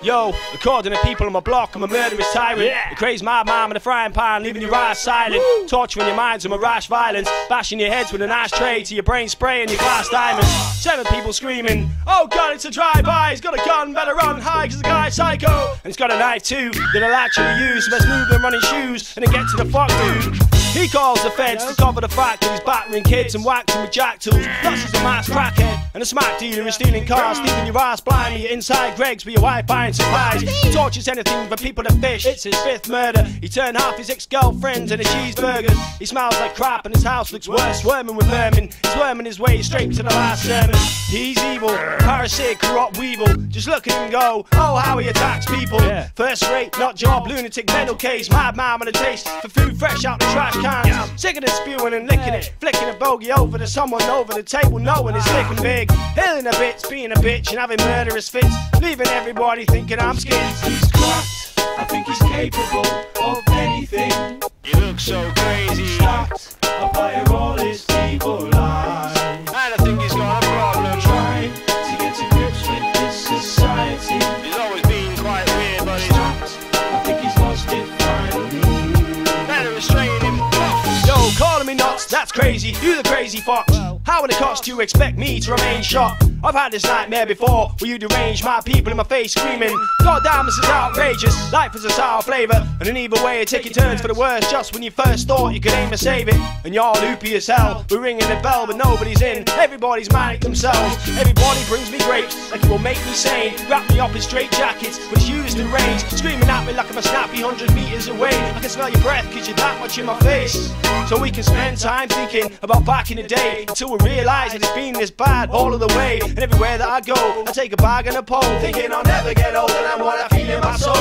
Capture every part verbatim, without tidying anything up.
Yo, according to people on my block, I'm a murderous tyrant. Yeah. A crazed mad mom in a frying pan, leaving your eyes silent. Woo. Torturing your minds with my rash violence, bashing your heads with an ashtray to your brain spraying your glass diamonds. Seven people screaming, oh god, it's a drive-by. He's got a gun, better run, high, cause the guy's psycho. And he's got a knife too, that I'll actually use. So best move than running shoes, and then get to the fuck dude. He calls the feds to cover the fact that he's battering kids and whacking with jack tools. Plus he's a mass crackhead and a smack dealer who's stealing cars, leaving your ass blind. You're inside Greg's with your wife buying supplies. He tortures anything for people to fish. It's his fifth murder. He turned half his ex-girlfriends into cheeseburgers. He smells like crap and his house looks worse, swarming with vermin. He's worming his way straight to the last sermon. He's evil, parasitic, corrupt weevil. Just look at him go, oh how he attacks people. Yeah. First rate, not job, lunatic, mental case. Mad man with a taste for food fresh out the trash cans. Yeah. Sick of the spewing and licking it, flicking a bogey over to someone over the table, knowing it's thick and big. Hilling a bits, being a bitch and having murderous fits, leaving everybody thinking I'm skins. He's cracked, I think he's capable of anything. You look so crazy. Stacked up by all his evil lies. And I think he's got a problem. Trying to get to grips with this society. He's always been quite weird, but he's Stacked, I think he's lost it finally. better restrain him. Yo, calling me nuts, that's crazy, you the crazy fox. How would it cost you expect me to remain shot? I've had this nightmare before, where you derange my people in my face screaming, God damn, this is outrageous. Life is a sour flavour, and in either way it take your turns for the worst. Just when you first thought you could aim and save it, and you're loopy as hell. We're ringing the bell but nobody's in, everybody's manic themselves. Everybody brings me grapes, like it will make me sane. Wrap me up in straight jackets, but it's used in range. Screaming at me like I'm a snappy hundred metres away. I can smell your breath cause you're that much in my face. So we can spend time thinking about back in the day, until we realise that it's been this bad all of the way. And everywhere that I go, I take a bag and a pole, thinking I'll never get older than what I feel in my soul.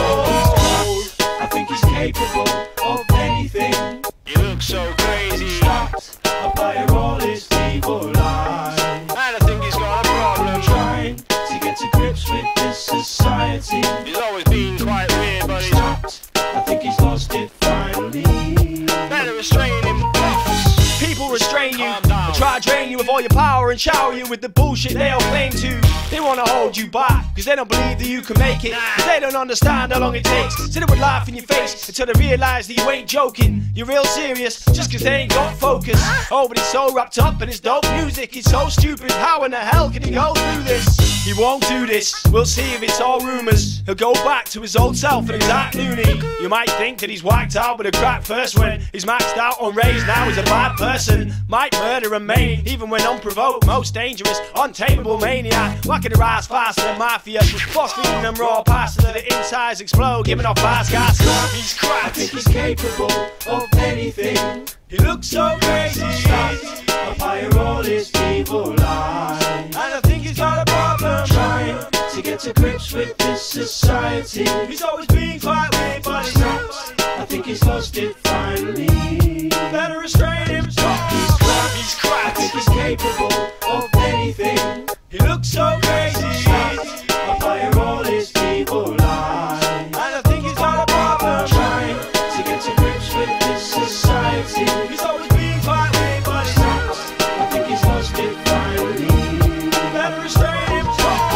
I think he's capable of anything. You look so crazy. Stacked up by all his evil lies. And I think he's got a problem. Trying to get to grips with this society. He's always been quite weird, but he's Stacked, I think he's lost it finally. better restrain him. People restrain you and try to drain you of all your power and shower you with the bullshit they all claim to. They wanna hold you back cause they don't believe that you can make it, cause they don't understand how long it takes. So they would laugh in your face until they realise that you ain't joking. You're real serious just cause they ain't got focus. Oh, but he's so wrapped up in his dope music, he's so stupid, how in the hell can he go through this? He won't do this, we'll see if it's all rumours. He'll go back to his old self and exact loony. You might think that he's whacked out with a crack first when he's maxed out on raised, now he's a bad person. Might murder and maim, even when unprovoked. Most dangerous, untamable maniac, whacking their ass faster than mafia. Boss feeding them raw pasta till the insides explode, giving off fast gas. He's I cracked. think he's capable of anything. He looks so crazy. Stacked up by all his evil lies. And I think he's got a problem. Trying to get to grips with this society. He's always been quite weird, but he's Stacked, I think he's lost it finally. better restrain him. He's cracked, He's I cracked. think he's capable of anything. He looks so crazy. Stacked up by all his evil lies. And I think he's got a problem. Trying to get to grips with this society. He's always been quite weird, but he's Stacked, I think he's lost it finally. better restrain him.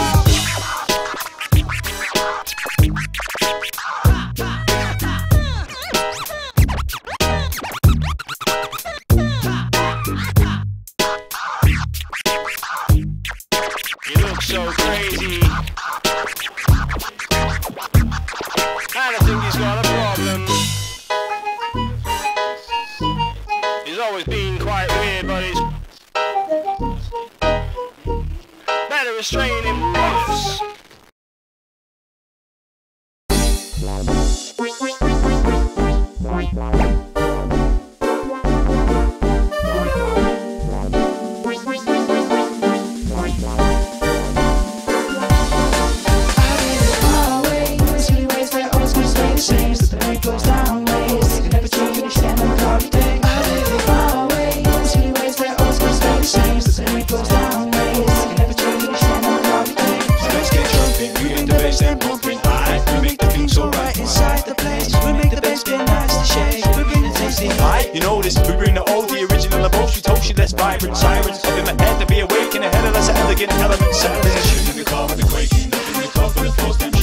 You look so crazy. And I think he's got a problem. He's always been quite weird, but he's better restrain him. You know this, we bring the old, the original, the most utopian, less vibrant sirens up in my head to be awake in a head of less elegant elements. Settled in a shooting the car with the quaking, up in the car for the floor stem shaking.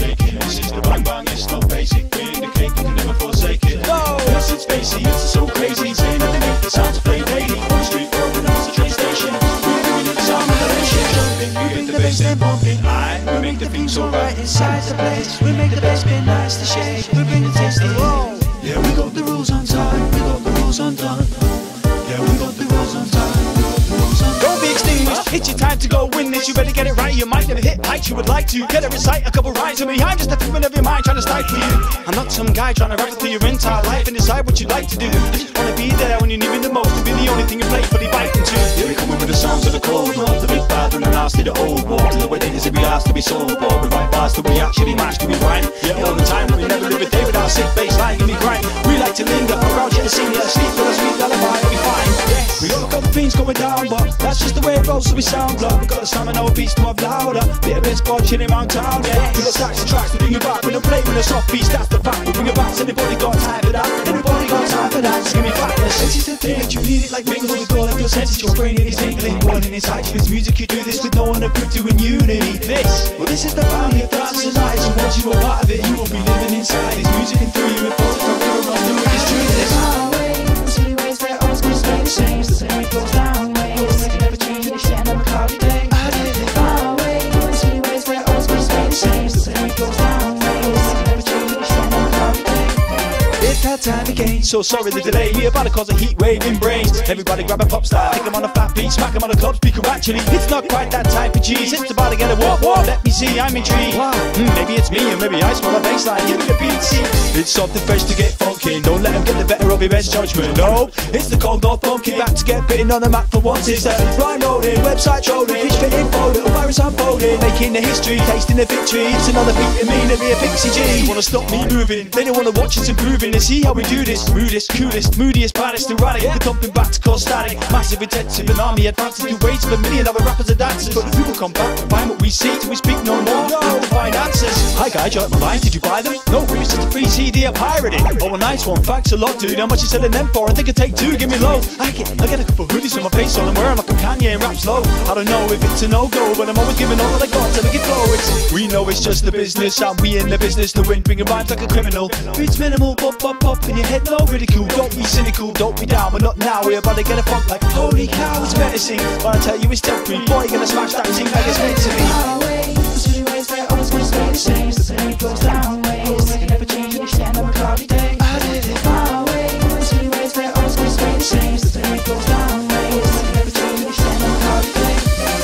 This is the bang bang, it's not basic. Being the cake, you can never forsake it. No. Yes, it's spacey, it's so crazy. Saying underneath the sounds of play daily. On the street, broken as a train station. We're doing it, the sound of the nation. Jumping, we get the bass then bumping. Aye, we make the thing so right inside the place. We make the bass bit nice to shake. We bring the taste to roll. Yeah, we got the rules on time. We got the rules undone. Yeah, we got the rules on time. Don't be extinguished, it's your time to go win this. You better get it right, you might never hit heights you would like to. Get to recite a couple rhymes to me, I'm just a figment of your mind trying to stifle you. I'm not some guy trying to rap through your entire life and decide what you'd like to do. I just wanna be there when you need me the most, to be the only thing you playfully biting to. Yeah, we coming with the sounds of the cold war, the big bad and the nasty, the old war. To the way days we asked to be sober, we write bars till we actually match, to be rhyme. Yeah, all the time, we never live a day without sick bass line, give me grind. We like to linger around you and sing you sleep with a sweet lullaby, we'll be fine. Yes, we got a couple things going down, but that's just the way it rolls, so we sound blood. We got the slam and our beats to have louder. Bit of this pod chilling around town, yeah. We got stacks of tracks to bring it back. We don't play with a soft beats, that's the fact. We bring it back, so anybody got time for that? Anybody got time for that? Just give me fatness. This is the thing that you need it like ringing with all of your senses. Your brain it is tingling, boiling inside you. It's music, you do this with no one to prove to in unity. This, well this is the family of dance and lights. And once you are part of it, you will be living inside. It's music and through you, it flows from you around you. It's true to this. Far away, silly ways, they're always gonna stay the same. The same goes down ways, they can never change when you stand on a cloudy day. I did it. Far away, silly ways, they're always gonna stay the same. The same goes down ways, they can never change when you stand on a cloudy day. It's that time again, so sorry the delay. We about to cause a heat wave in brains. Everybody grab a pop star, pick them on a fat beat, smack them on a club speaker. Actually, it's not quite that time for G's. It's about to get a walk, walk. Let me see, I'm intrigued. Mm, maybe it's me, or maybe I smell a bassline. Give me a beat, see. It's something fresh to get funky. Don't let them get the better of your best judgment. No, it's the cold North pumpkin. Back to get bitten on the map for once. It's a rhyme rolling, website trolling, fish fitting, folding, virus unfolding, making the history, tasting the victory. It's another beat of me to be a pixie G. Wanna stop me moving? They don't wanna watch us improving. They see how we do this. Rudest, coolest, moodiest, baddest, erratic. The dumping back to cause static. Massive, intensive, an army advances. You wait for a million other rappers and dancers. But who will come back and find what we see till we speak no more? No, we'll find answers. Hi guys, you like my rhymes? Did you buy them? No, it was just a free C D I pirated. Oh, a nice one. Thanks a lot, dude. How much you selling them for? I think I take two. Give me low. I get, I get a couple hoodies with my face on. I'm wearing like a Kanye and rap slow. I don't know if it's a no-go, but I'm always giving all that I got to make it flow. It's, we know it's just the business, and we in the business to win. Bringing rhymes like a criminal. Beats minimal, pop, pop, pop in your head. No ridicule. Don't be cynical. Don't be down. We're not now. We're about to get a funk like holy cow. It's menacing. But I tell you, it's temporary. Boy, you're gonna smash that thing like it's meant to be. Far away, silly ways, they're always gonna stay the same. The same goes down ways, they can never change when you stand on a cloudy day. I did it. Far away, silly ways, they're always gonna stay the same. The same goes down ways, they can never change when you stand on a cloudy day.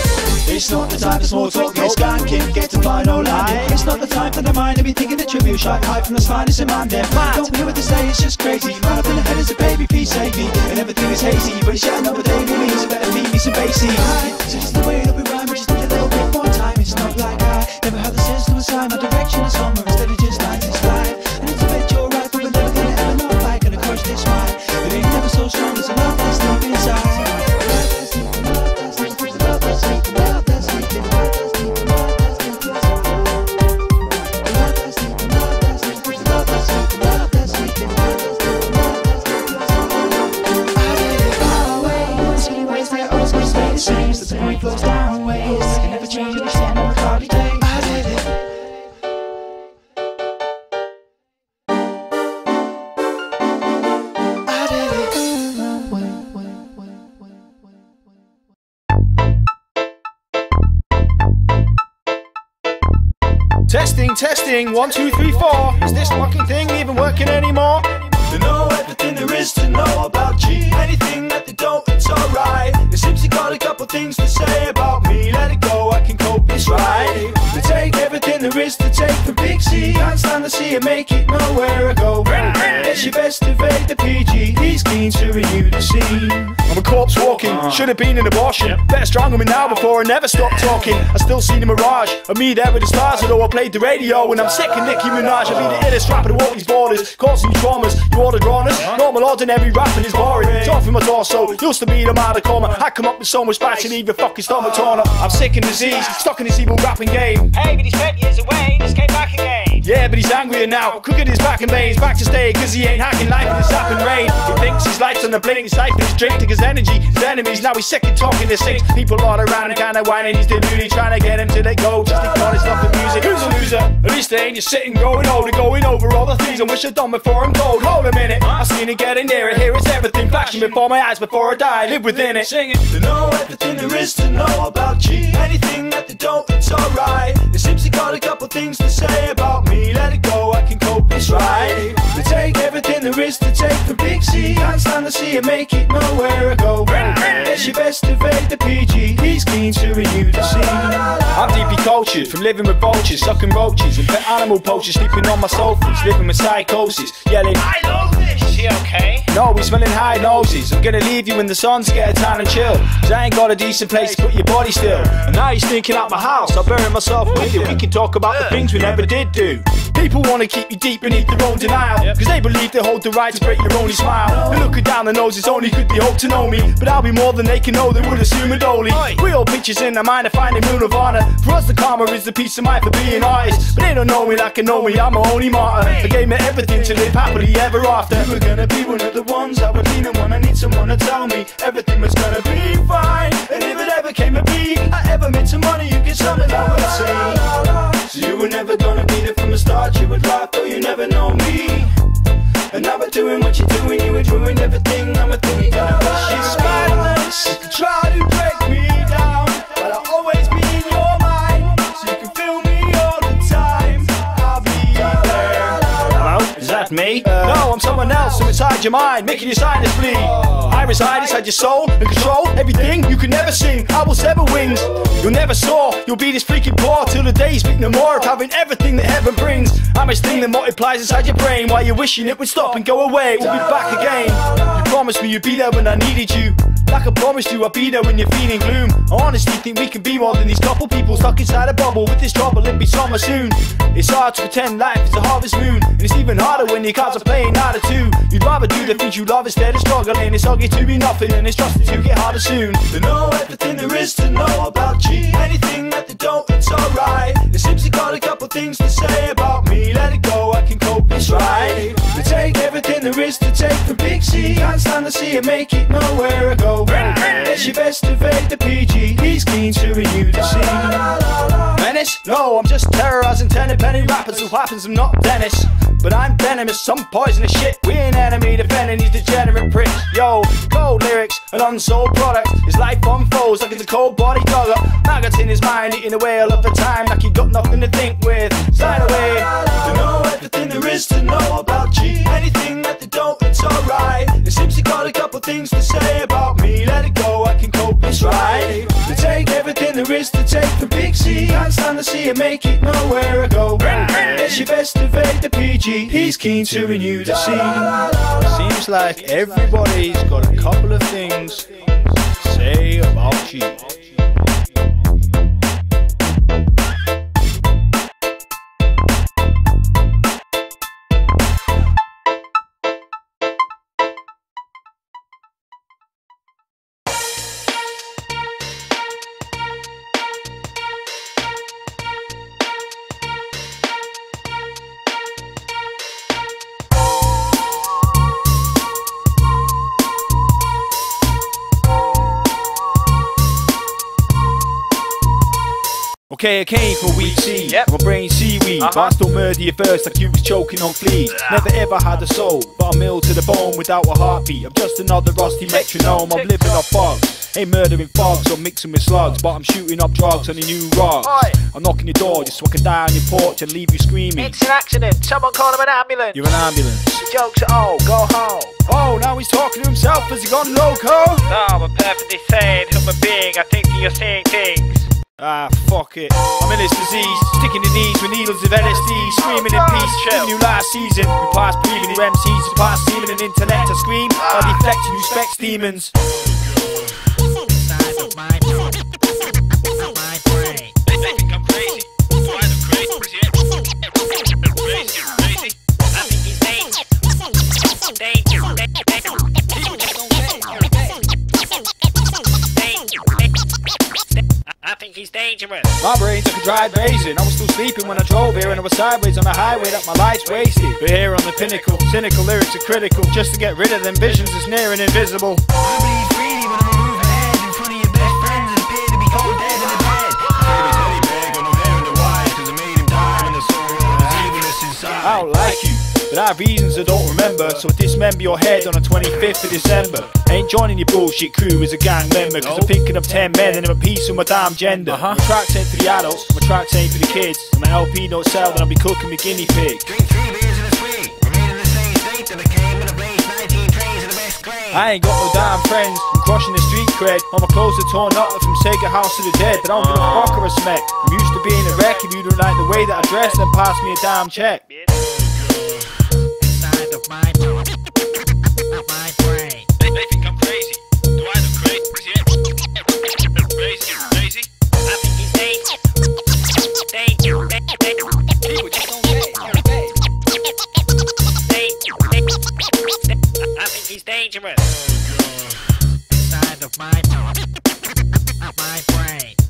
It's not the time for small talk, get skanking, get to fly no lie. It's not the time for the mind to be thinking the trivial shite high from the spineless in man. They're mad. Don't hear what they say, it's just crazy. Man up in the head is a baby, please save me. And everything is hazy, but it's yet another day for me, so better feed me some bassy. It's just the way that we rhyme, we just need a little bit more time. It's not like I never had the sense to assign my direction is somewhere instead of just lines it's fine. And it's a bit you're right, but we're never gonna ever know if I can crush this wine. It ain't never so strong, it's a love that's deep inside. Flows down ways, they can never change when you stand on a cloudy day. I did it. I did it. Testing, testing, one, two, three, four. Is this fucking thing even working anymore? They know everything there is to know about G. Anything that they don't, it's alright. They simply got a couple things to say about me. Let it go, I can cope, it's right. They take everything there is to take from Big C. Can't stand to see it, make it nowhere I go. It's your best evade the P G. He's keen to renew the scene. I'm a corpse walking, uh, should have been an abortion. Better strangle me now before I never stop talking. I still see the mirage of me there with the stars, although I played the radio. And I'm sick of Nicki Minaj. I be the illest rapper to walk these borders, causing traumas. You all the drawness, normal ordinary rapping is boring. Talk from my torso, used to be the man to come. I come up with so much spice and leave your fucking stomach torn up. I'm sick and diseased, stuck in this evil rapping game. Hey, but he's twenty years away, just came back again. Yeah, but he's angrier now. Crooked his back and veins, back to stay, cause he ain't hacking life in the sap and rain. He thinks his life's on the blink, his life is drink, his energy, his enemies. Now he's second talking to six people all around and kinda whining. He's deluded, trying to get him to let go. Just ignore his love for music. Who's a loser? At least they ain't just sitting growing older, going over all the things I wish I'd done before I'm told. Hold a minute, I seen it getting nearer. Here it's everything flashing before my eyes before I die. Live within it. Sing it. They know everything there is to know about you. Anything that they don't, it's alright. They simply got a couple things to say about me. Let it go, I can cope, it's right. They take everything there is to take from Big C. Can't stand to see it, make it nowhere I go. It's your best evade the P G. He's keen to renew the scene. I'm deeply cultured from living with vultures, sucking roaches and pet animal poachers, sleeping on my sofas, living with psychosis, yelling, I love this. Is he okay? No, he's smelling high noses. I'm gonna leave you in the sun to get a tan and chill, cause I ain't got a decent place to put your body still. And now he's thinking out my house, I'll bury myself with you. We can talk about the things we never did do. People wanna keep you deep beneath their own denial, cause they believe they hold the right to break your only smile. They're looking down the nose, it's only could they hope to know me, but I'll be more than they can know, they would assume it only. We all pictures in their mind of finding moon Nirvana. For us the karma is the peace of mind for being artists, but they don't know me like I know me, I'm a only martyr. I gave me everything to live happily ever after. You were gonna be one of the ones I would lean on when I need someone to tell me everything was gonna be fine. And if it ever came to be, I ever made some money, you get something I would say. So you were never gonna be there from the start, you would laugh though you never know me. And now we're doing what you're doing, you would ruin everything. I'm a thing you're gonna wish it's madness. You can try to break me down, but I'll always be in your mind. So you can feel me all the time, I'll be there. Hello? Is that me? Uh, no, I'm someone else, so inside your mind, making your sinus bleed. I reside inside your soul and control everything. You can never sing, I will sever wings. You'll never soar, you'll be this freaking poor till the day you speak no more of having everything that heaven brings. I'm this thing that multiplies inside your brain while you're wishing it would stop and go away. We'll be back again. You promised me you'd be there when I needed you, like I promised you I'd be there when you're feeling gloom. I honestly think we can be more than these couple people stuck inside a bubble with this trouble. It'll be summer soon. It's hard to pretend life is a harvest moon, and it's even harder when your cards are playing harder too. You'd rather do the things you love instead of struggling. It's ugly to be nothing and it's trusted to get harder soon. They know everything there is to know about you. Anything that they don't, it's alright. They simply got a couple things to say about me. Let it go, I can cope, it's right. They take everything there is to take from Big C. Can't stand to see it, make it nowhere I go. It's your best evade the P G. He's keen to renew the scene. Menace? No, I'm just terrorizing ten penny rappers who happens I'm not Dennis. But I'm venomous, some poisonous shit. We ain't enemy defending these degenerate pricks. Yo, cold lyrics, an unsold product. His life unfolds like it's a cold body dogger. Maggots in his mind, eating away all of the time like he got nothing to think with. Slide away. They know everything there is to know about you. Anything that they don't, it's alright. They simply got a couple things to say about me. Let it go, I can cope, it's right. They take everything there is to take from Big C. Can't stand to see it, make it nowhere I go. It's your best evade the P G. He's keen to renew the scene. Seems like everybody's got a couple of things to say about you. Okay, I came from weak seed, yep. My brain seaweed, uh-huh. But I still murder you first like you was choking on fleas. Never ever had a soul, but I'm ill to the bone without a heartbeat. I'm just another rusty metronome, I'm living off bugs. Ain't murdering fogs or mixing with slugs, but I'm shooting up drugs on a new rock. I'm knocking your door just so I can die on your porch and leave you screaming. It's an accident, someone call him an ambulance. You're an ambulance. Jokes are old, go home. Oh, now he's talking to himself, has he gone loco? No, I'm a perfectly sane human being, I think you're seeing things. Ah, fuck it. I'm in this disease, sticking the knees with needles of L S D, screaming in peace. Chill. New last season, we pass breathing new M Cs, we pass seeming and intellect to scream. I deflect and you specs demons. I think he's dangerous. dangerous. My brain's like a dried raisin. I was still sleeping when I drove here, and I was sideways on the highway that my life's wasted. But here on the pinnacle, cynical lyrics are critical. Just to get rid of them visions that's near and invisible. I bleed freely when I'm moving ahead in front of your best friends and appear to be cold dead in the bed. Baby teddy bear got no hair in the wires, cause I made him die in the soul of the evilness inside. I don't like you, but I have reasons I don't remember. So I dismember your head on the twenty-fifth of December. Ain't joining your bullshit crew as a gang member, cause I'm thinking of ten men and I'm at peace with my damn gender. uh-huh. My tracks ain't for the adults, my tracks ain't for the kids. And my L P don't sell, then I'll be cooking my guinea pig. Drink three beers in a suite, remain in the same state that I came when I blazed nineteen trains in the best grade. I ain't got no damn friends, I'm crushing the street cred. All my clothes are torn up from Sega House of the Dead, but I don't give a fuck or a smack. I'm used to being a wreck. If you don't like the way that I dress, then pass me a damn check. Inside of my my brain. They, they think I'm crazy. Do I look crazy? Crazy, crazy. I think he's dangerous. Dangerous. People just don't get it. Don't get it. I think he's dangerous. Inside of my my brain.